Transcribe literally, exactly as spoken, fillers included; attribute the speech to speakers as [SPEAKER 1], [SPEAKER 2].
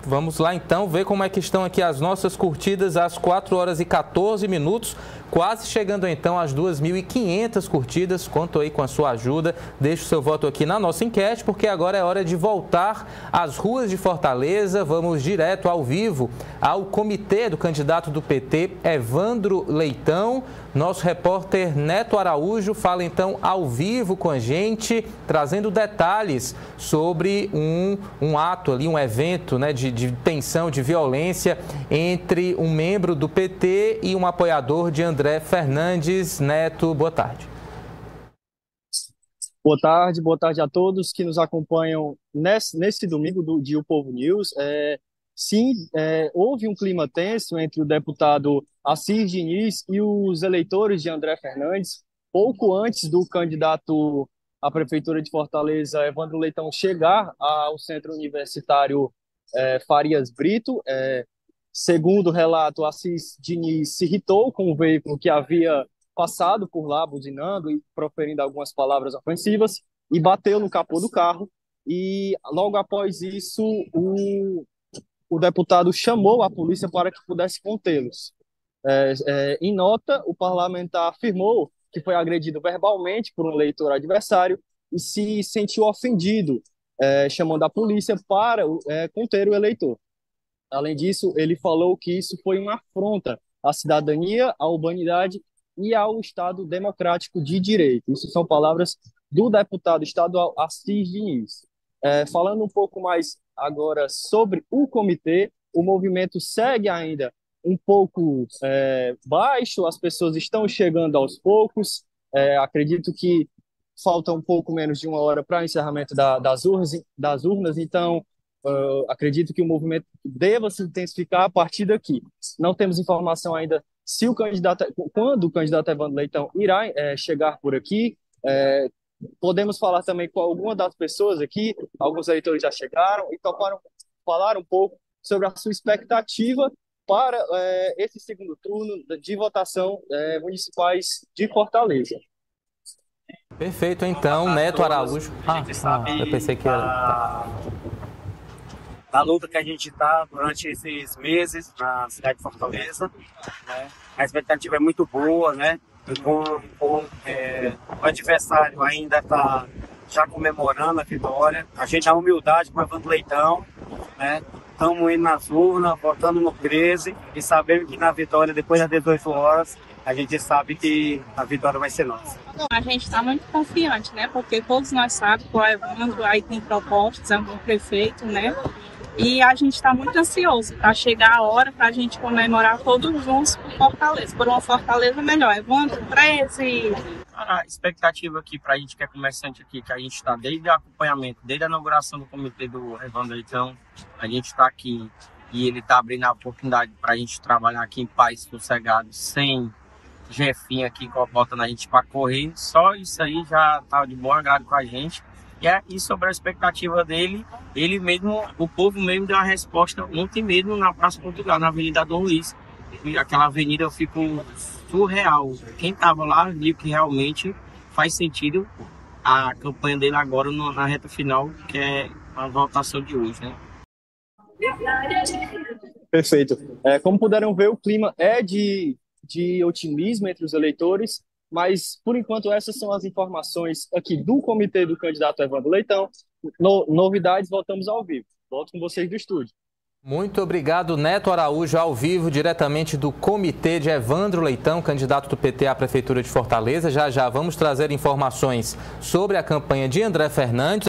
[SPEAKER 1] Vamos lá então ver como é que estão aqui as nossas curtidas às quatro horas e quatorze minutos, quase chegando então às duas mil e quinhentas curtidas. Conto aí com a sua ajuda, deixe o seu voto aqui na nossa enquete, porque agora é hora de voltar às ruas de Fortaleza. Vamos direto ao vivo ao comitê do candidato do P T, Evandro Leitão. Nosso repórter Neto Araújo fala então ao vivo com a gente, trazendo detalhes sobre um, um ato ali, um evento, né, de, de tensão, de violência entre um membro do P T e um apoiador de André Fernandes. Neto, boa tarde.
[SPEAKER 2] Boa tarde, boa tarde a todos que nos acompanham nesse, nesse domingo do dia O Povo News. É, sim, é, houve um clima tenso entre o deputado Assis Diniz e os eleitores de André Fernandes, pouco antes do candidato à Prefeitura de Fortaleza, Evandro Leitão, chegar ao Centro Universitário é, Farias Brito. É, segundo o relato, Assis Diniz se irritou com o veículo que havia passado por lá, buzinando e proferindo algumas palavras ofensivas, e bateu no capô do carro. E logo após isso, o, o deputado chamou a polícia para que pudesse contê-los. É, é, em nota, o parlamentar afirmou que foi agredido verbalmente por um eleitor adversário e se sentiu ofendido, é, chamando a polícia para é, conter o eleitor. Além disso, ele falou que isso foi uma afronta à cidadania, à urbanidade e ao Estado Democrático de Direito. Isso são palavras do deputado estadual Assis Diniz. É, falando um pouco mais agora sobre o comitê, o movimento segue ainda um pouco é, baixo, as pessoas estão chegando aos poucos. É, acredito que falta um pouco menos de uma hora para o encerramento da, das, urnas, das urnas, então uh, acredito que o movimento deva se intensificar a partir daqui. Não temos informação ainda se o candidato, quando o candidato Evandro Leitão irá é, chegar por aqui. É, podemos falar também com alguma das pessoas aqui, alguns eleitores já chegaram e toparam falar um pouco sobre a sua expectativa para é, esse segundo turno de votação é, municipais de Fortaleza.
[SPEAKER 1] Perfeito, então, Neto Araújo. Ah, ah, eu pensei que era...
[SPEAKER 3] Da luta que a gente está durante esses meses na cidade de Fortaleza, né? A expectativa é muito boa, né? O, o, é, o adversário ainda está já comemorando a vitória. A gente dá humildade para o Evandro Leitão, né? Estamos indo nas urnas, votando no treze e sabendo que na vitória, depois das dezoito horas, a gente sabe que a vitória vai ser nossa.
[SPEAKER 4] A gente está muito confiante, né? Porque todos nós sabemos que o Evandro aí tem propostas, é um prefeito, né? E a gente está muito ansioso para chegar a hora para a gente comemorar todos juntos por Fortaleza, por uma Fortaleza melhor. Evandro, treze.
[SPEAKER 3] A expectativa aqui para a gente que é comerciante aqui, que a gente está desde o acompanhamento, desde a inauguração do comitê do Evandro Leitão, a gente está aqui e ele está abrindo a oportunidade para a gente trabalhar aqui em paz, sossegado, sem jefinho aqui botando a gente para correr. Só isso aí já está de bom agrado com a gente. E, é, e sobre a expectativa dele, ele mesmo, o povo mesmo deu uma resposta ontem mesmo na Praça Portugal, na Avenida Dom Luiz. E aquela avenida eu fico surreal. Quem estava lá viu que realmente faz sentido a campanha dele agora no, na reta final, que é a votação de hoje, né?
[SPEAKER 2] Perfeito. É, como puderam ver, o clima é de, de otimismo entre os eleitores. Mas, por enquanto, essas são as informações aqui do comitê do candidato Evandro Leitão. No, novidades, voltamos ao vivo. Volto com vocês do estúdio.
[SPEAKER 1] Muito obrigado, Neto Araújo, ao vivo, diretamente do comitê de Evandro Leitão, candidato do P T à Prefeitura de Fortaleza. Já já vamos trazer informações sobre a campanha de André Fernandes.